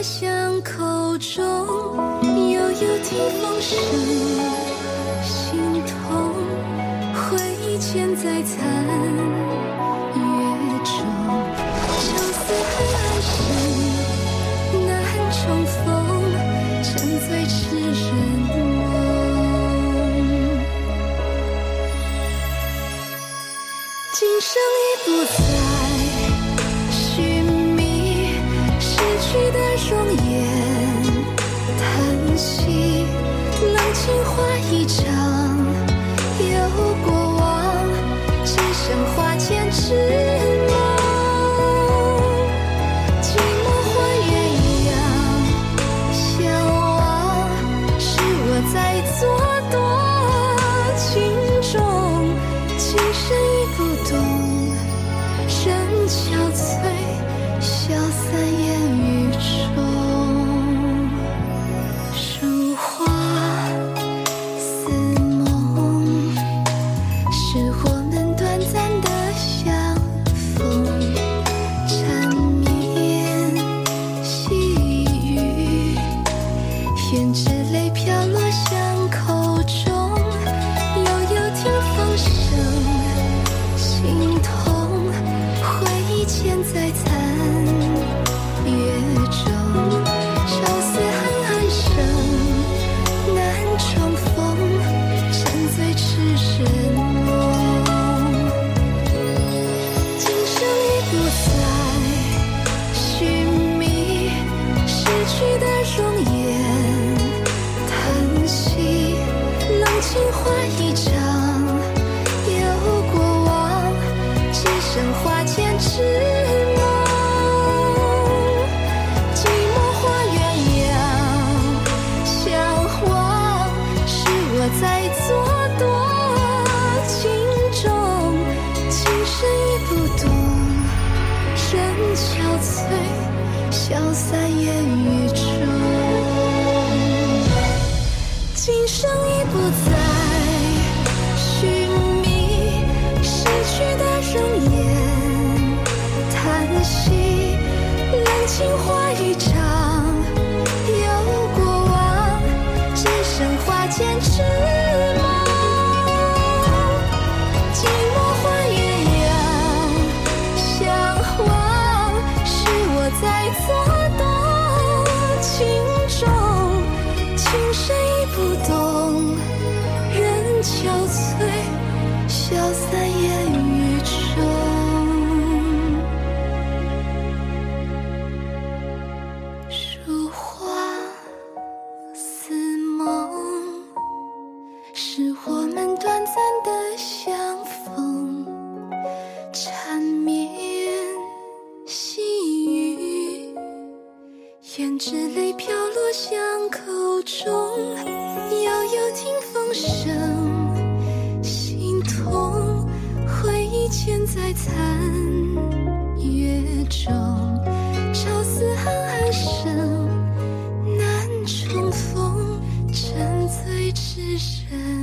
巷口中，悠悠听风声，心痛，回忆嵌在残月中，愁思恨暗生，难重逢，沉醉痴人梦。今生已不再寻觅逝去的容颜，叹息冷清花一场，有过往，只剩花间之梦。寂寞换鸳鸯相望，是我在作多情重，今生已不懂，人憔悴，消散烟雨中。如花似梦，是我们短暂的相逢，缠绵细雨，胭脂泪飘落巷口中，悠悠听风声，心痛，回忆嵌在残月中，愁思恨暗生，难重逢，沉醉痴人梦。今生已不再寻觅逝去的容颜，叹息冷清花一场，有过往，只剩花间之梦。寂寞花鸳鸯相望，是我在作多情重，今生已不懂，人憔悴，消散烟雨中。今生已不再寻觅逝去的容颜，叹息冷清花一场，有过往，只剩花间之梦。寂寞花鸳鸯相望，是我在作多情重，今生已不懂，人憔悴，消散烟雨中。如花似梦，是我们短暂的相逢，缠绵细雨，胭脂泪飘落巷口中，悠悠听风声，心痛，回忆嵌在残月中，愁思恨暗生，难重逢，沉醉痴人